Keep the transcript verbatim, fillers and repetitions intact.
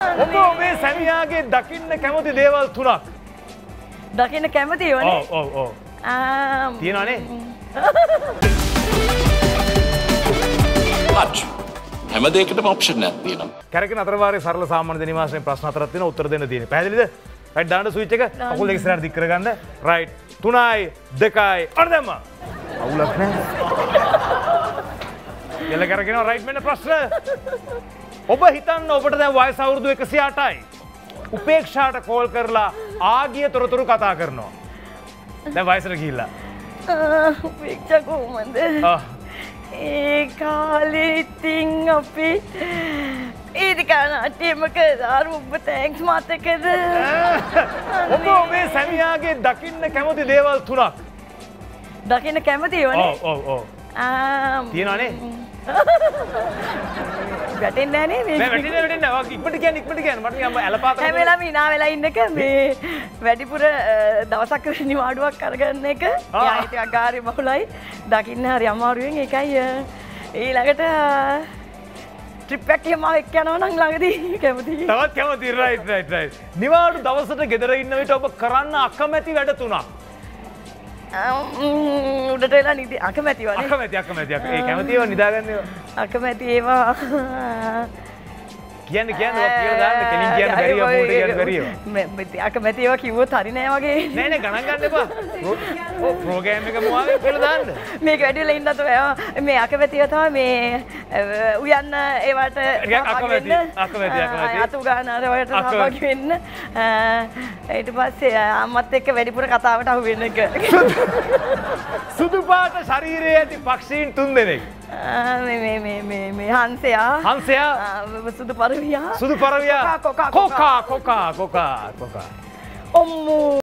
ඔබ මේ සැමියාගේ දකින්න කැමති දේවල් තුනක්. දකින්න කැමති වනේ? ඔව් ඔව් ඔව්. ආ තියෙනවනේ. ලච්. හැම දෙයකටම ඔප්ෂන් එකක් තියෙනවා. කැරකෙන අතරවාරේ සරල සාමාන්‍ය දෙනිවාසයෙන් ප්‍රශ්න හතරක් තියෙනවා උත්තර දෙන්න තියෙන්නේ. පැහැදිලිද? රයිට් දාන්න ස්විච් එක. අකුල් දෙක ඉස්සරහට දික් කරගන්න. රයිට්. තුනයි දෙකයි අර දැම්මා. අවුලක් නැහැ. එල කරගෙනවා රයිට් මෙන්න ප්‍රශ්න. ඔබ හිතන්න ඔබට දැන් වයස අවුරුදු එකසිය අටයි. උපේක්ෂාට කෝල් කරලා ආගිය තොරතුරු කතා කරනවා. දැන් වයසට ගිහිල්ලා. උපේක්ෂා කොහොමද? ඒ කාලේ ඉතින් අපි ඒදිකා නාට්‍යමක දාරුම්බ තෑන්ක්ස් මතකද? ඔබ මේ සැමියාගේ දකින්න කැමති දේවල් තුනක්. දකින්න කැමති වනේ? ඔව් ඔව් ඔව්. ආ තියෙනවනේ. වැටෙන්නේ නැහැ නේ මේ. නෑ වැටෙන්නේ වැටෙන්නේ නැහැ. ඉක්මනට කියන්න ඉක්මනට කියන්න. මට නිකන් ඇලපාත හැම වෙලාවෙම hina වෙලා ඉන්නක මේ වැඩිපුර දවසක් නිවාඩුවක් අරගන්න එක. එයා ටිකක් අගාරේ බහුලයි. දකින්න හරි අමාරුවෙන් ඒකයි ඊළඟට ට්‍රිප් එකක් එහෙම එක්ක යනවා නම් ළඟදී කැමතියි. තවත් කැමතියි රයිට් රයිට් රයිට්. නිවාඩු දවසට ගෙදර ඉන්න විට ඔබ කරන්න අකමැති වැඩ තුනක්. උඩට වෙලා නිදි අකමැති වනේ. අකමැති අකමැති ඒ කැමති ඒවා නිදාගන්න ඒවා. අකමැති ඒවා කියන්න කියන්න ඔය කියලා දාන්න කෙලින් කියන්න බැරි ඒවා මූට කියන්න බැරි ඒවා. මේ අකමැති ඒවා කිව්වොත් හරි නෑ වගේ. නෑ නෑ ගණන් ගන්න එපා. ඔව් ප්‍රෝග්‍රෑම් එක මොවාගේ කියලා දාන්න. මේක වැඩි වෙලා ඉන්නත් මේ අකමැති ඒවා තමයි මේ උයන්න ඒවට අකමැති අකමැති අකමැති. අතු ගන්න අර වලට සහභාගී වෙන්න. ඊට පස්සේ අම්මත් එක්ක වැඩිපුර කතාවට අහු වෙන එක. සුදු පාට ශරීරයේ ඇති පක්ෂීන් තුන්දෙනෙක්. මේ මේ මේ මේ මේ හංසයා. හංසයා. සුදු පරවියා. සුදු පරවියා. කොකා කොකා කොකා කොකා කොකා. ඔම්මෝ